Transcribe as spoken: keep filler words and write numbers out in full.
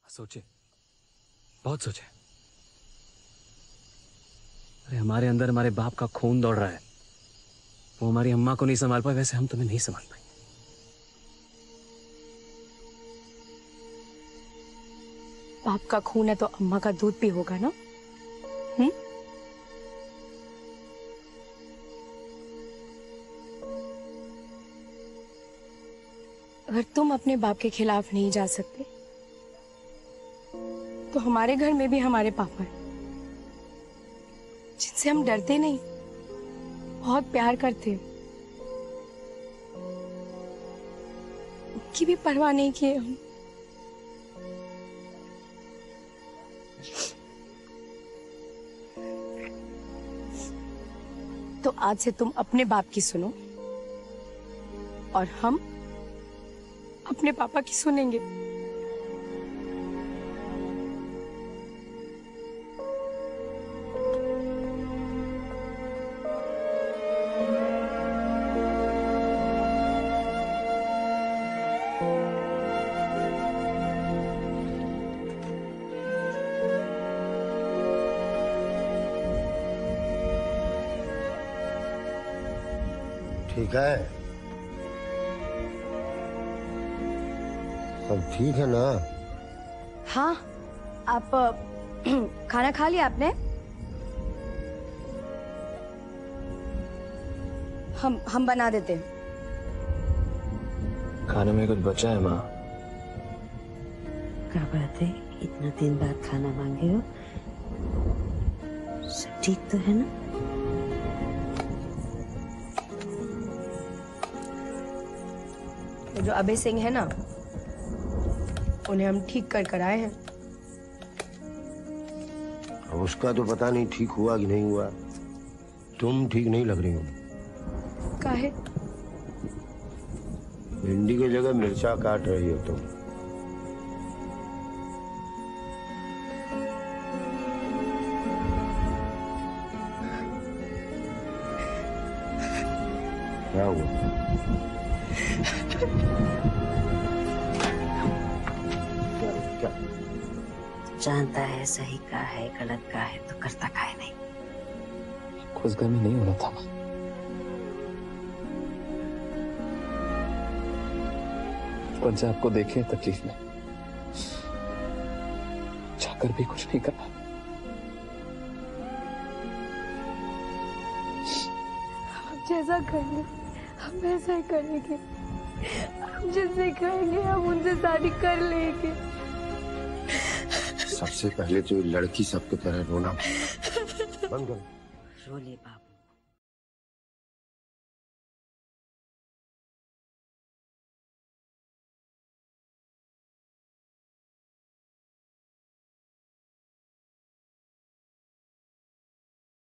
सोचे, बहुत सोचे। अरे हमारे अंदर हमारे बाप का खून दौड़ रहा है। वो हमारी अम्मा को नहीं संभाल पाए, वैसे हम तुम्हें नहीं संभाल पाएंगे। बाप का खून है तो अम्मा का दूध भी होगा ना? हम्म? अगर तुम अपने बाप के खिलाफ नहीं जा सकते तो हमारे घर में भी हमारे पापा हैं, जिनसे हम डरते नहीं, बहुत प्यार करते हैं। उनकी भी परवाह नहीं किए हम। तो आज से तुम अपने बाप की सुनो और हम अपने पापा की सुनेंगे। ठीक है, सब ठीक है ना? हाँ, आप खाना खा लिया आपने? हम हम बना देते हैं। खाने में कुछ बचा है माँ? क्या बात है, इतना दिन बाद खाना मांगे हो? सब ठीक तो है ना? जो अभय सिंह है ना, उन्हें हम ठीक कर कर आए हैं। अब उसका तो पता नहीं ठीक हुआ कि नहीं हुआ। तुम ठीक नहीं लग रही हो। काहे? भिंडी की जगह मिर्चा काट रही हो तुम। क्या हुआ? क्या? जानता है सही का है गलत का है तो करता का है नहीं। खुशगमी नहीं होना था। बचपन से आपको देखे तकलीफ में, चाहकर भी कुछ नहीं करना। हम जैसा करेंगे हम वैसा ही करेंगे। हम जिससे कहेंगे हम उनसे शादी कर लेंगे। सबसे पहले तो लड़की सबके तरह रोना बंद करो। रोले बाप।